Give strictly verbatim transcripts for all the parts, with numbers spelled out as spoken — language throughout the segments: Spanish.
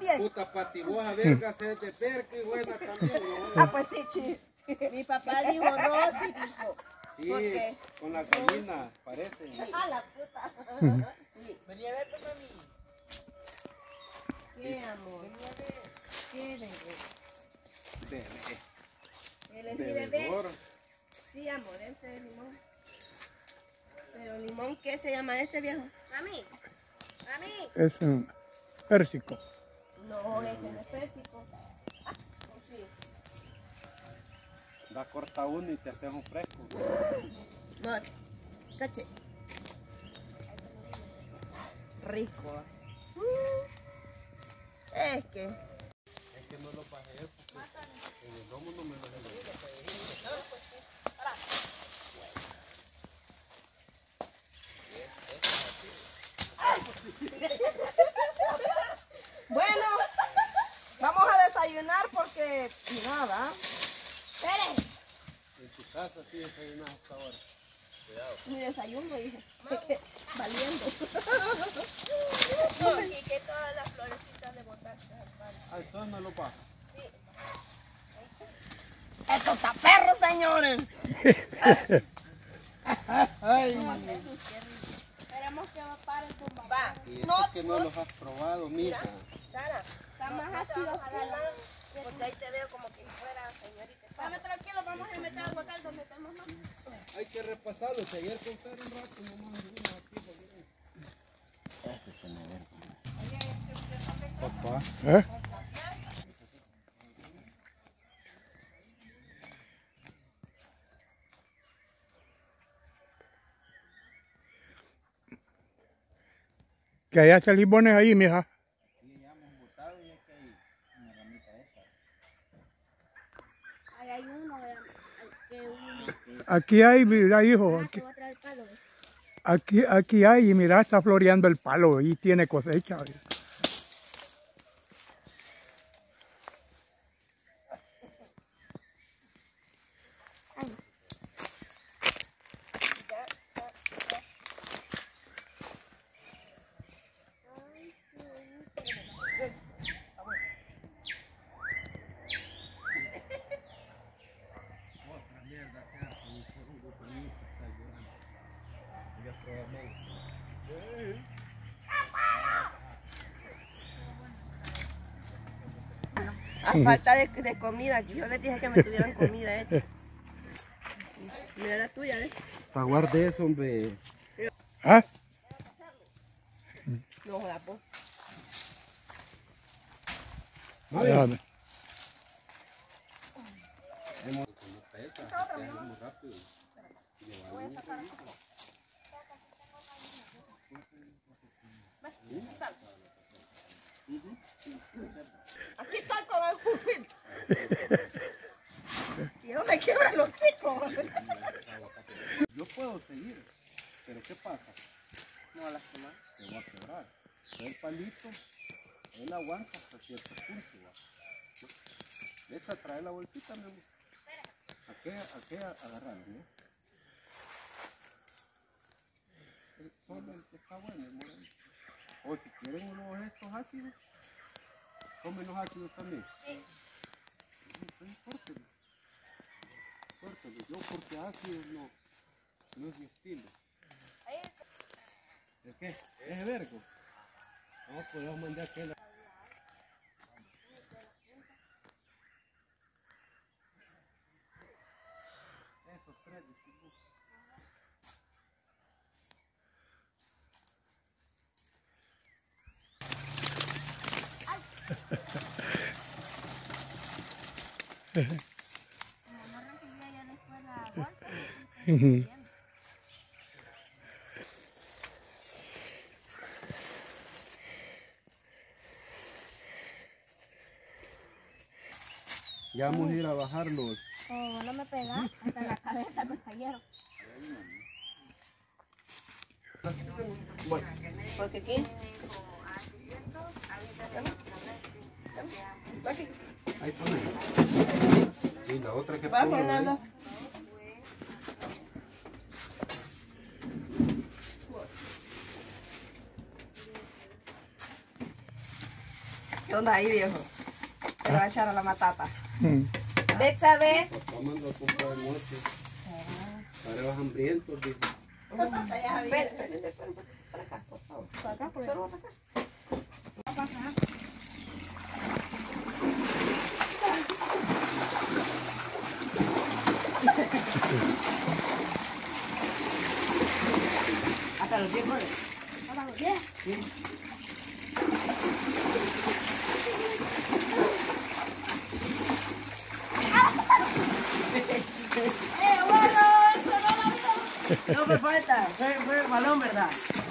bien. Puta patiboja, verga, se de verga y buena también. Ah, pues sí, chi. Mi papá dijo Rosy, dijo. Sí, ¿Por qué? con la gallina, parece. Ah, la puta. Sí. Vení a ver, pues, mami. ¿Qué, amor? Vení a ver. ¿Qué, bebé? Bebé. ¿Él es mi bebé? Bebedor. Sí, amor, ese es limón. Pero limón, ¿qué se llama ese, viejo? Mami. Mami. Es un pérsico. No, ese no es pérsico. Ah, sí. Da corta uno y te haces un fresco. Amor, caché. Rico. Uh, es que... Es que no lo pasé porque en el lomo no me lo he. Bueno, vamos a desayunar porque nada. ¡Espere! En tu casa sí desayunas hasta ahora. Cuidado. Mi desayuno, hijo. Valiendo. Y que todas las florecitas de botaste al palo. Ah, entonces me lo pasa. Esto está perro, señores. Esperemos que va para el tumba. Y eso no, que no los has probado, mija. Sara, está más ácido, porque ahí te veo como que fuera señorita. Dame tranquilo, vamos a meter algo acá donde metemos más. Hay que repasarlo. Si ayer contar un rato, nomás vimos aquí. Este tiene verga. Papá. ¿Eh? Que hay hasta limones ahí, mija. Sí, ya hemos botado y es que hay una ramita esa. Ahí hay uno, que uno. Aquí hay, mira, hijo. Aquí, Va a traer palo. aquí, aquí hay, y mira, está floreando el palo y tiene cosecha. A falta de, de comida, que yo les dije que me tuvieran comida hecha. Mira la tuya, ¿eh? Aguarde eso, hombre. ¿Ah? No jodas, pues. Déjame. Hemos muy rápido. Aquí estoy con el fusil. Y no me quiebran los hocicos. Yo puedo seguir, pero ¿qué pasa? No, lastimar. Te voy a quebrar. El palito, él aguanta hasta cierto punto. ¿Va? Deja traer la bolsita, mi amor. ¿A qué, a qué agarrar, no? El solo el que está bueno, el moreno. O si quieren unos de estos ácidos, comen los ácidos también. Sí. Entonces, córtelo. Córtelo. Yo porque ácidos no, no es mi estilo. ¿De qué? ¿Es vergo? No, podemos mandar aquel. Esos tres, disculpe. Mi mamá recibía ya en la escuela golpes. Ya vamos a ir a bajarlos. Oh, no me pega, hasta la cabeza me cayeron. Bueno, Porque aquí. Aquí. ahí está. Y la otra que Vamos, pongo ahí. Fernando. ¿Qué onda ahí, viejo? Te va a echar a la matata. Mm. Bexa, ve. Papá mandó a comprar noche. Para los hambrientos, dijo. Ven, ven, ven, ven, para acá, por favor. Para acá, por Solo para acá. Hasta los diez, ¿vale? Hasta los diez. ¡Eh, bueno! ¡Eso no lo vio! No me falta, fue, fue el balón, ¿verdad?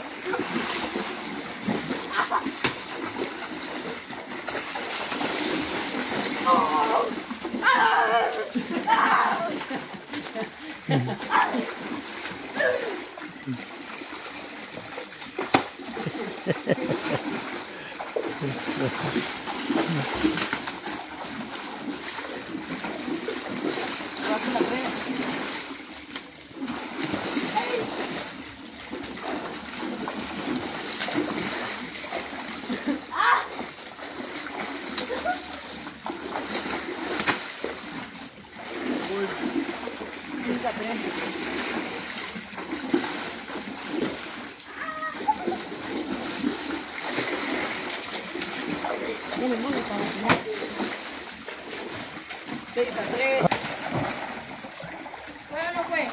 ¿Fue o no fue?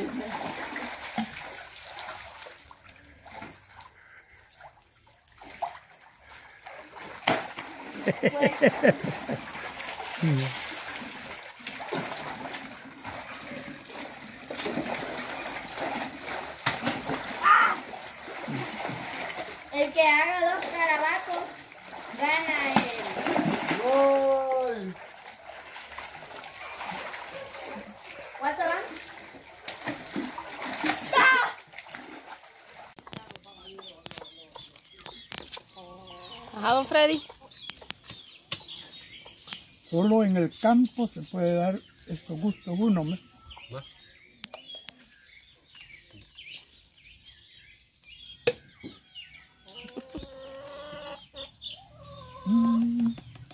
El que haga dos carabacos gana el gol. ¿Cuánto van? Ajá, don Freddy. Solo en el campo se puede dar estos gustos uno, ¿me? Mm.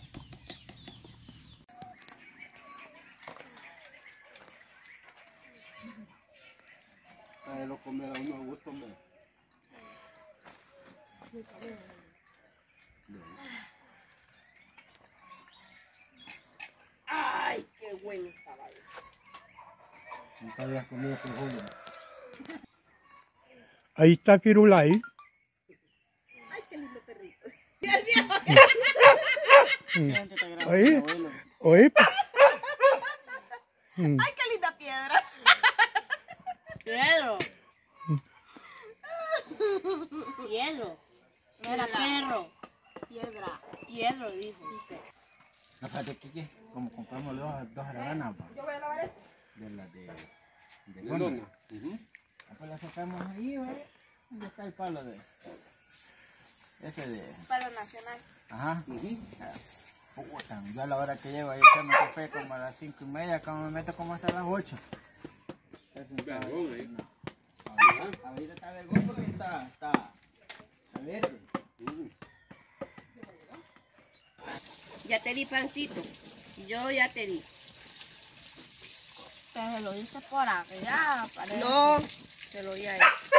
A lo comer a uno a gusto, hombre. Ay, qué bueno estaba eso. Nunca habías comido frijol. Ahí está Firulai. Ay, qué lindo perrito. Oí, oí. Mm. Ay, qué linda piedra. Hielo. Hielo. No era perro. Piedra. Hielo, dijo. Fíjate que como compramos dos, dos araganas Yo voy a lavar esto. de las de, de ¿De lona. lona? Ujú. Ah, pues la sacamos ahí, ¿vale? ¿Dónde está el palo de? Ese de. Palo nacional. Ajá. Ujú. Puta, yo a la hora que llego ahí echando café como a las cinco y media, acá me meto como hasta las ocho. Vergón, ahí. Ahorita, ahorita está vergón porque está, está, está verde. Ujú. Ya te di pancito. Yo ya te di. Pero lo dice por allá, parece. No, te lo di a él.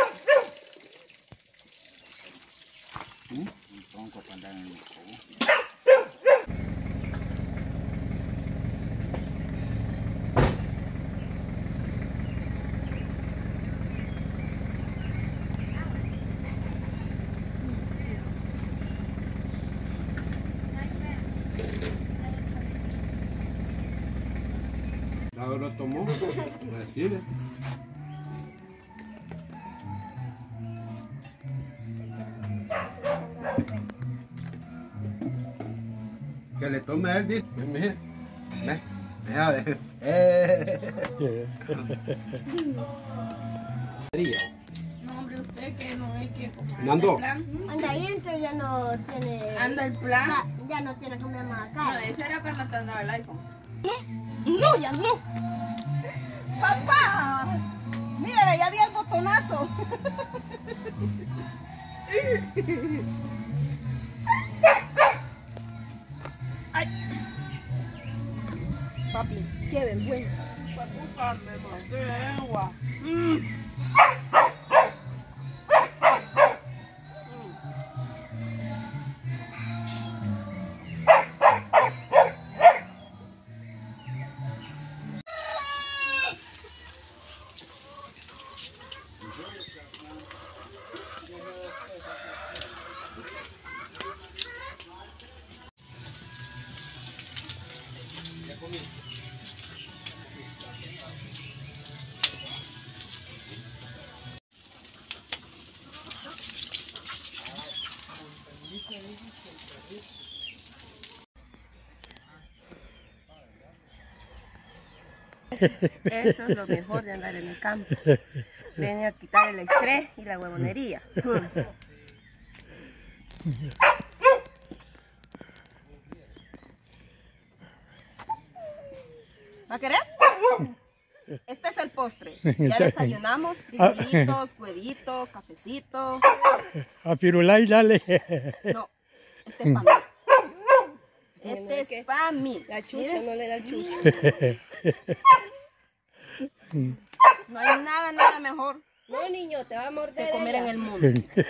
Un tronco para andar en el cubo. Ahora lo tomó. Así es. Que le tome a él, dice. Mire, mire, mire, eh. No, hombre, usted que no es que como Nando. anda el plan. Anda ahí, entonces ya no tiene. Anda el plan. Ya, ya no tiene que comer más No, acá. ese era cuando te andaba el iPhone. No, ya no. Papá. Mira, ya di el botonazo. papi. Qué vergüenza. Pues puta, me maté agua. Eso es lo mejor de andar en el campo. Viene a quitar el estrés y la huevonería. ¿Va a querer? Este es el postre. Ya desayunamos, frijolitos, huevitos, cafecito. A Pirulay, dale. No, este es para mí. Este es para mí. La chucha no le da el chucho. No hay nada, nada mejor. No, niño, te va a morder. Que comer en el mundo.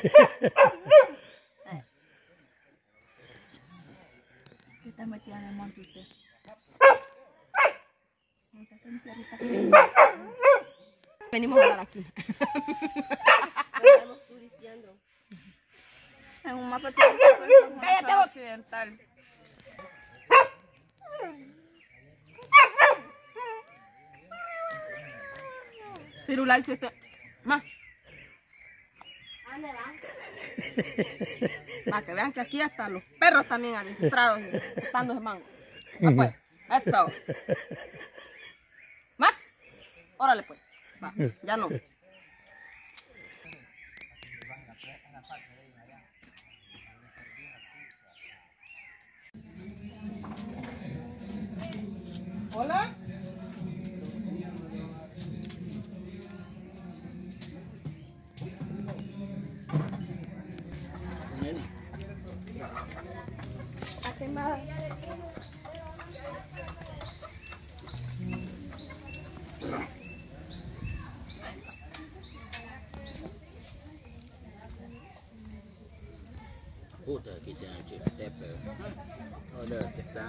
¿Qué está metida en el monte usted? Venimos a hablar aquí. Estamos turisteando. En un mapa turístico Cállate vos. occidental. Pirulay, si este... Más. ¿A dónde van? Para que vean que aquí hasta los perros también adiestrados chupándose mango. Ah, pues, eso. ¿Más? Órale pues. Va, ya no. ¿Hola? Puta, aquí tiene el chiquitepe. Joder, que está.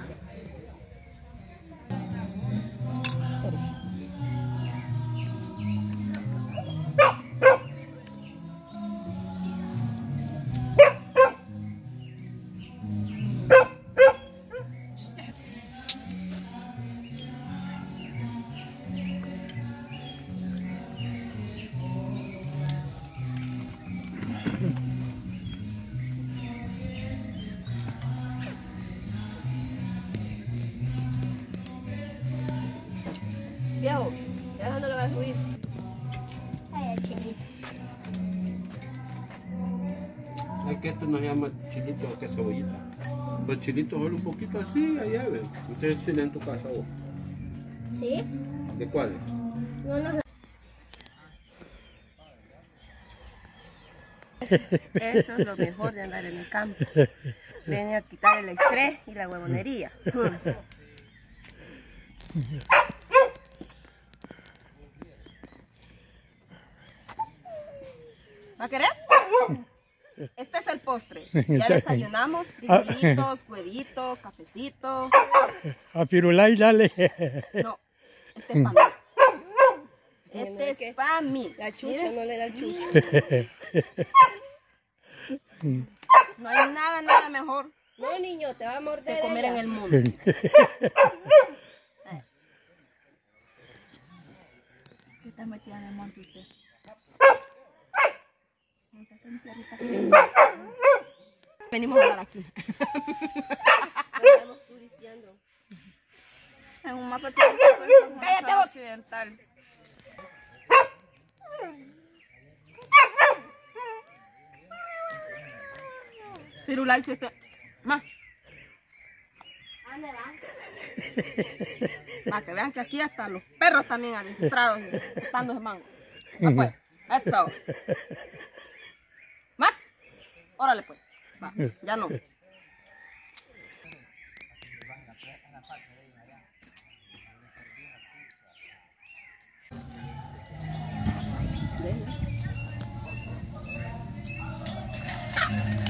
Viejo, ¿ya dónde lo vas a subir? Ay, el chilito. Es que esto no se llama chilito, es que cebollita. Los chilitos son un poquito así, allá ven. Ustedes tienen en tu casa vos. ¿Sí? ¿De cuáles? No nos... Eso es lo mejor de andar en el campo. Viene a quitar el estrés y la huevonería. ¿Va a querer? Este es el postre. Ya desayunamos, frijolitos, huevitos, cafecito. A Pirulay, dale. No, este es para mí. Este es para mí. La chucha no le da el chucho. No hay nada, nada mejor. No, niño, te va a morder. Que comer en el mundo. ¿Qué está metida en el monte usted? Venimos a hablar aquí. Estamos turisteando. En un mapa turístico Cállate vos. occidental. Pirulay, si este... Más. ¿A dónde van? Para que vean que aquí hasta los perros también adiestrados chupándose mango. Ah, pues, eso. ¿Más? Órale pues. Va, ya no. Gracias.